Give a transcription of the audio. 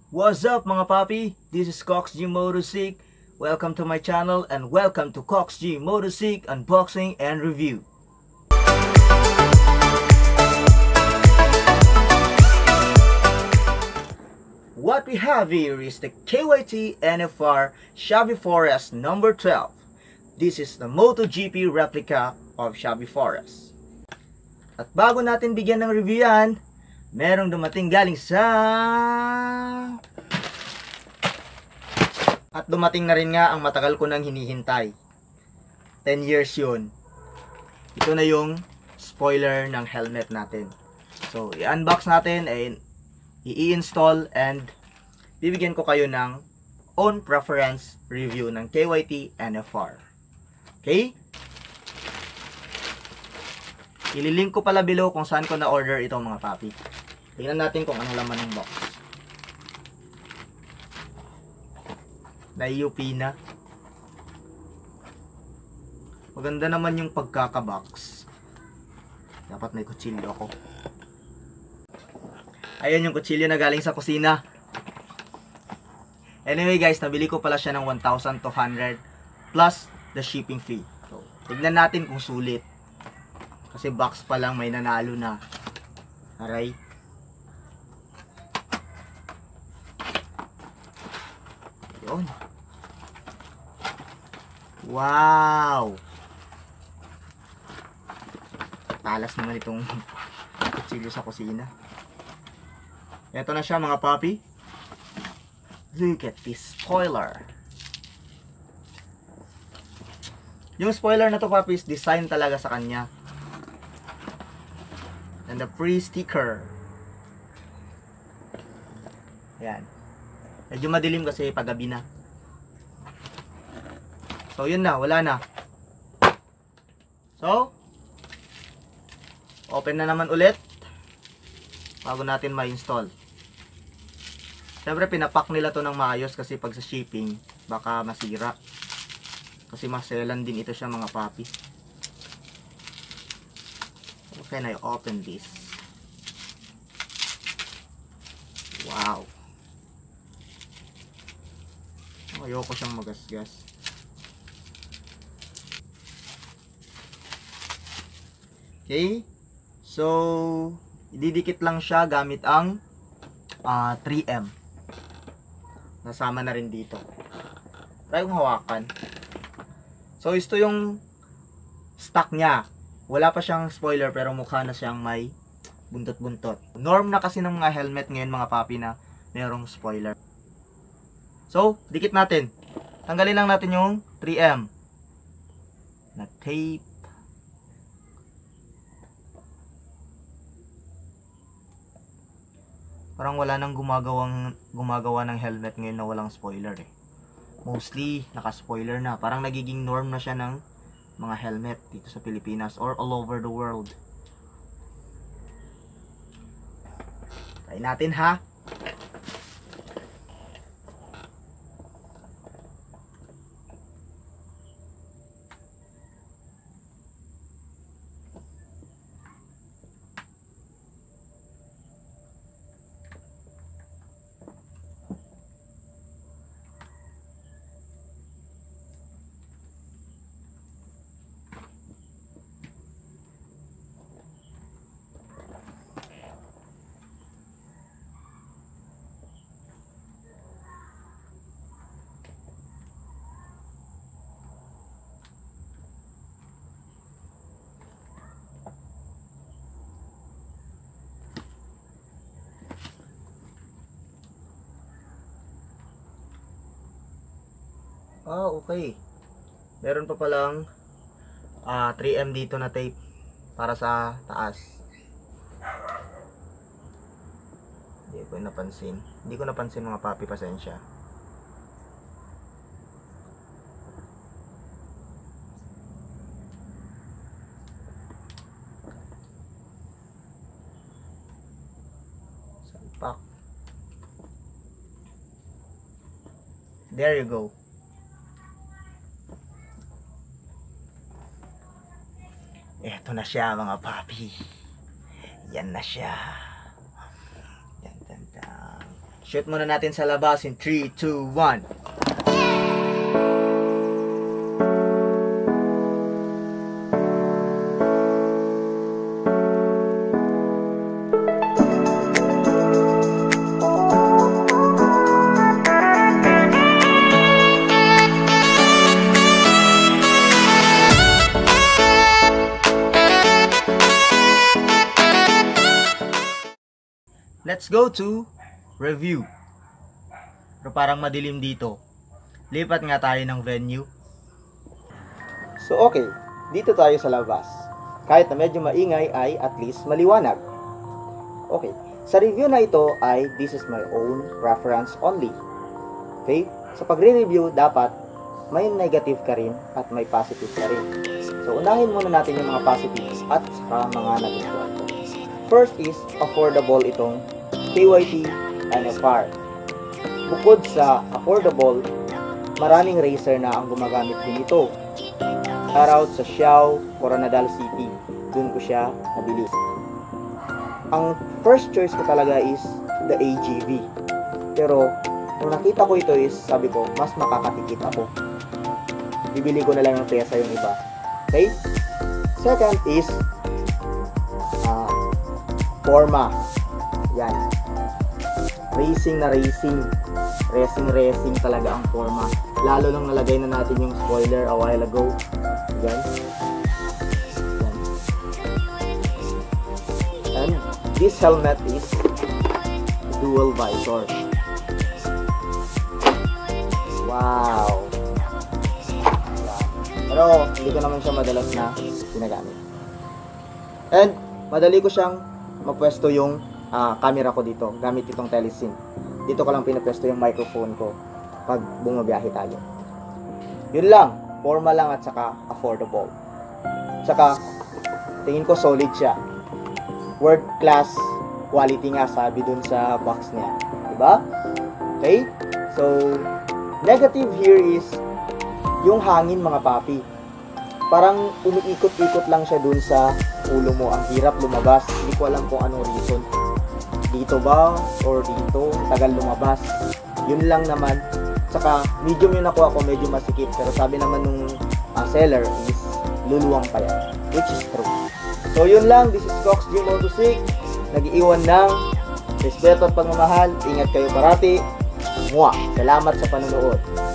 What's up mga papi? This is Cox G Motorcycle. Welcome to my channel and welcome to Cox G Motorcycle Unboxing and Review. What we have here is the KYT NFR Shabby Forest number 12. This is the MotoGP replica of Shabby Forest. At bago natin bigyan ng review yan, merong dumating galing sa... At dumating na rin nga ang matagal ko nang hinihintay. 10 years yun. Ito na yung spoiler ng helmet natin. So, i-unbox natin and i-install and bibigyan ko kayo ng own preference review ng KYT NFR. Okay? Ililink ko pala below kung saan ko na-order ito mga papi. Tingnan natin kung ano laman ng box. Na-UP na. Maganda naman yung pagkakabox. Dapat may kutsilyo ako. Ayan yung kutsilyo na galing sa kusina. Anyway guys, nabili ko pala siya ng 1,200 plus the shipping fee. So, tignan natin kung sulit. Kasi box pa lang may nanalo na. Aray. Yun. Wow! Talas naman itong kutsilyo sa kusina. Ito na siya mga papi. Look at this spoiler. Yung spoiler na to papi is design talaga sa kanya. And the free sticker. Yan. Medyo madilim kasi paggabi na. So yun na, wala na. So, open na naman ulit bago natin ma-install. Siyempre pinapak nila to ng maayos kasi pag sa shipping baka masira. Kasi maselan din ito siya mga papi. How can I open this? Wow. Ayoko siyang magasgas. Okay. So, ididikit lang siya gamit ang 3M. Nasama na rin dito. Try kong hawakan. So, ito yung stock niya. Wala pa siyang spoiler pero mukha na siyang may buntot-buntot. Norm na kasi ng mga helmet ngayon mga papi na mayroong spoiler. So, dikit natin. Tanggalin lang natin yung 3M na tape. Parang wala nang gumagawa ng helmet ngayon na walang spoiler eh. Mostly naka-spoiler na. Parang nagiging norm na siya ng mga helmet dito sa Pilipinas or all over the world. Try natin ha. Okay. Meron pa palang 3M dito na tape para sa taas. Hindi ko napansin. Hindi ko napansin mga papi, pasensya. Salpak. There you go. Eto na siya mga papi. Yan na siya. Yan. Shoot muna natin sa labas in 3, 2, 1. Let's go to review. Pero parang madilim dito. Lipat nga tayo ng venue. So okay, dito tayo sa labas. Kahit na medyo maingay ay at least maliwanag. Okay, sa review na ito ay this is my own preference only. Okay, sa pagre-review dapat may negative ka rin at may positive ka rin. So unahin muna natin yung mga positives at saka mga nagustuhan ko. First is affordable itong KYT NFR. Bukod sa affordable, maraming racer na ang gumagamit din ito. Shoutout sa Xiao, Coronadal City. Doon ko siya nabili. Ang first choice ko talaga is the AGV. Pero, nung nakita ko ito is, sabi ko, mas makakatikit ako. Bibili ko na lang ng pyesa yung iba. Okay? Second is Forma. Yan. Racing na racing. Racing talaga ang Forma. Lalo nung nalagay na natin yung spoiler a while ago. Yan. And this helmet is dual visor. Wow. Pero hindi ko naman siya madalas na ginagamit. And madali ko siyang mapwesto yung camera ko dito gamit itong telesync. Dito ko lang pinapwesto yung microphone ko pag bumabiyahe tayo. Yun lang, forma lang at saka affordable. Saka tingin ko solid siya. World class quality nga sabi dun sa box niya, diba? Okay? So negative here is yung hangin mga papi. Parang umiikot-ikot lang siya dun sa ulo mo. Ang hirap lumabas. Hindi ko alam kung anong reason. Dito ba or dito? Tagal lumabas. Yun lang naman. Saka medium yung nakuha ko, medyo masikip. Pero sabi naman nung seller is luluwang pa yan. Which is true. So yun lang. This is Cox G Moto6. Nag-iiwan ng respeto at pagmamahal. Ingat kayo parati. Salamat sa panonood.